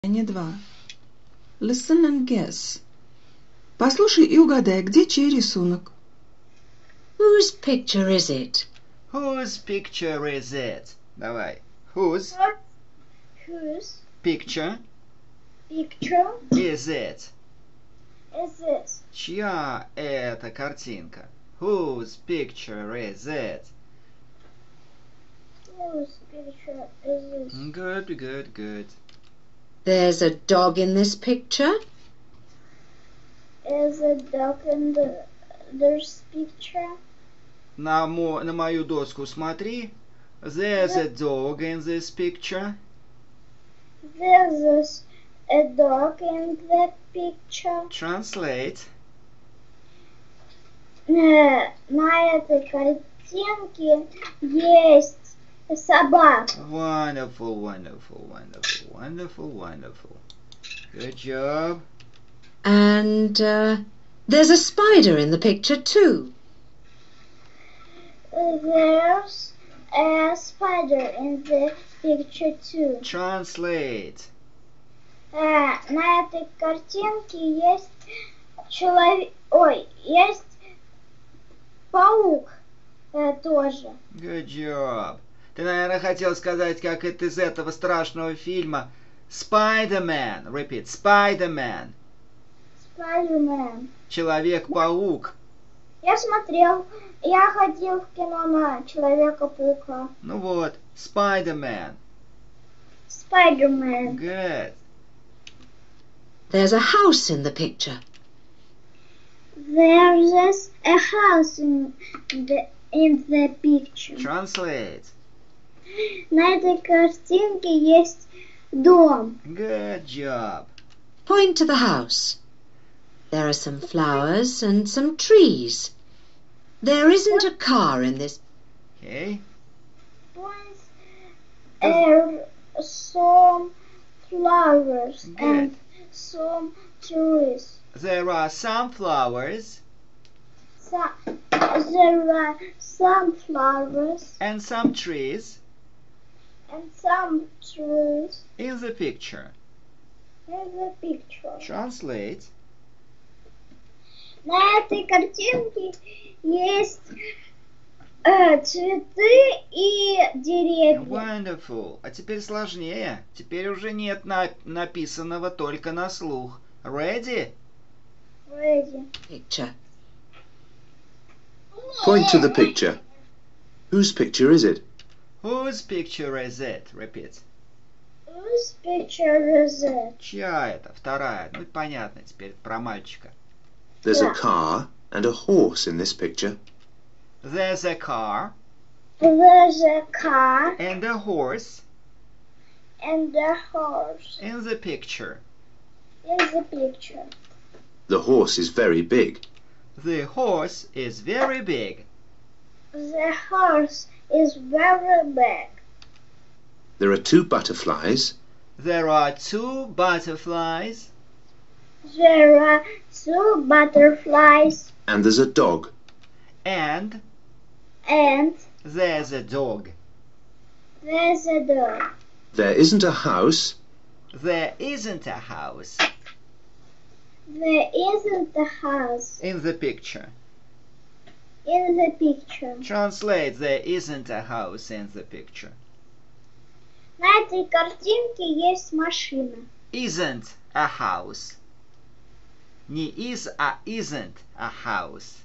Не два. Listen and guess. Послушай и угадай, где чей рисунок? Whose picture is it? Whose picture is it? Давай. Whose Whose picture picture is it? is it? Чья это картинка? Whose picture is it? Whose picture is it? Good, good, good. There's a dog in this picture. Is a dog in this picture? На мою доску смотри. There's a dog in this picture. There's a dog in the picture. Translate. На этой картинке есть собака. Wonderful, wonderful, wonderful, wonderful, wonderful. Good job. And there's a spider in the picture too. There's a spider in the picture too. Translate. На этой картинке есть есть паук тоже. Good job. Ты, наверное, хотел сказать, как это из этого страшного фильма Spider-Man. Repeat. Spider-Man. Spider-Man. Человек-паук. Я ходил в кино на Человека-паука. Ну вот, Spider-Man. Spider-Man. Good. There's a house in the picture. There's a house in the picture. Translate. На этой картинке есть дом. Good job. Point to the house. There are some flowers and some trees. There isn't a car in this. Okay. Some flowers Good. and some trees. There are some flowers There are some flowers and some trees and some trees in the picture. in the picture. Translate. На этой картинке есть цветы и деревья. Wonderful. А теперь сложнее. Теперь уже нет написанного только на слух. Ready? Ready. Picture. Point to the picture. Whose picture is it? Whose picture is it? Repeat. Whose picture is it? Чья это? Вторая. Ну, понятно теперь про мальчика. There's a Yeah. car and a horse in this picture. There's a car There's a car and a horse and a horse in the picture. in the picture. The horse is very big. The horse is very big. The horse is very big. There are two butterflies There are two butterflies There are two butterflies and there's a dog. and and there's a dog. there's a dog. There isn't a house There isn't a house There isn't a house in the picture. in the picture. Translate. There isn't a house in the picture. На этой картинке есть машина. Isn't a house. Не is, а isn't a house.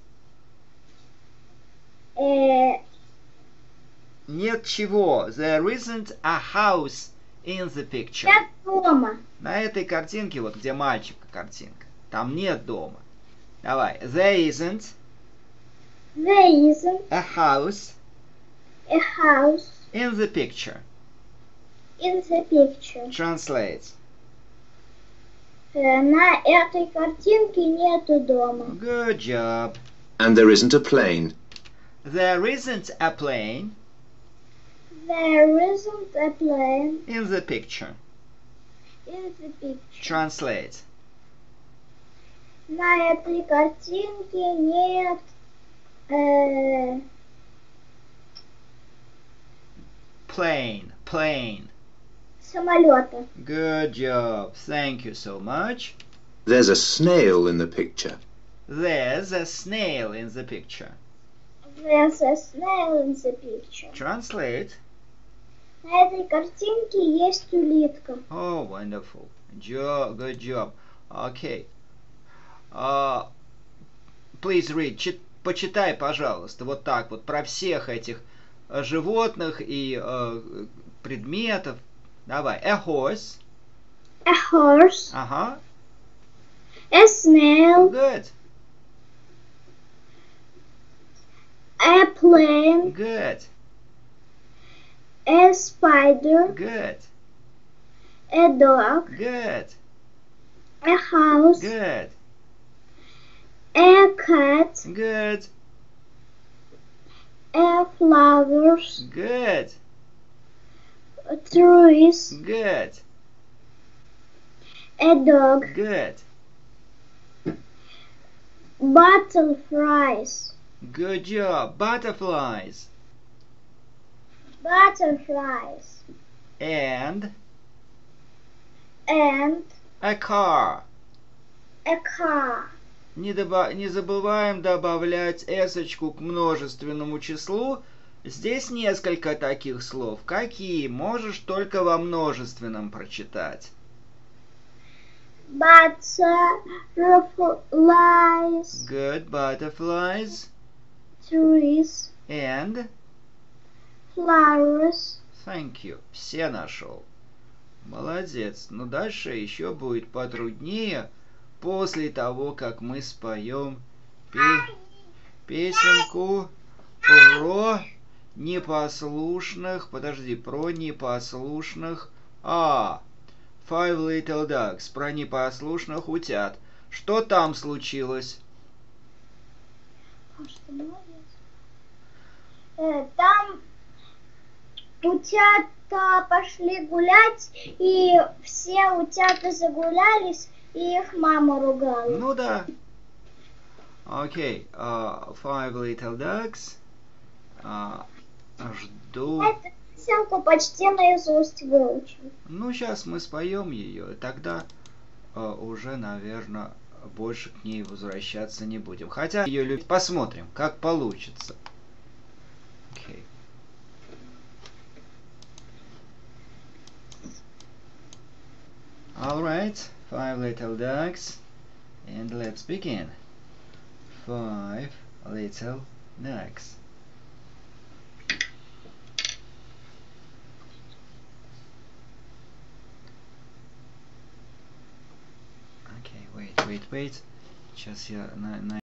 Нет чего. There isn't a house in the picture. Нет дома. На этой картинке, вот где мальчика картинка, там нет дома. Давай. There isn't There isn't a house a house in the picture. in the picture. Translate. На этой картинке нету дома. Good job. and there isn't a plane. There isn't a plane There isn't a plane in the picture. in the picture. Translate. На этой картинке нет Plane. Plane. самолета. Good job. Thank you so much. There's a snail in the picture. There's a snail in the picture. There's a snail in the picture. Translate. На этой картинке есть улитка. Oh, wonderful. Good job. Okay. Please read. Почитай, пожалуйста, вот так вот про всех этих животных и предметов. Давай. A horse. A horse. Ага. A snail. Good. A plane. Good. A spider. Good. A dog. Good. A house. Good. A cat. Good. A flowers. Good. Trees. Good. A dog. Good. Butterflies. Good job. Butterflies. Butterflies. And A car. A car. Не забываем добавлять эсочку к множественному числу. Здесь несколько таких слов. Какие? Можешь только во множественном прочитать. Butterflies. Good. Butterflies. Trees. And Flowers. thank you. Все нашел. Молодец. Но дальше еще будет потруднее после того, как мы споем песенку про непослушных. Про непослушных. Five Little Ducks. Про непослушных утят. Что там случилось? Там утята пошли гулять, и все утята загулялись, и их мама ругала. Ну да. Окей. Five Little Ducks. Жду. Эту песенку почти наизусть выучил. Ну, сейчас мы споем ее, и тогда уже, наверное, больше к ней возвращаться не будем. Хотя ее любить. Посмотрим, как получится. Okay. Alright, Five Little Ducks, and let's begin. Five Little Ducks. Okay, wait. Сейчас я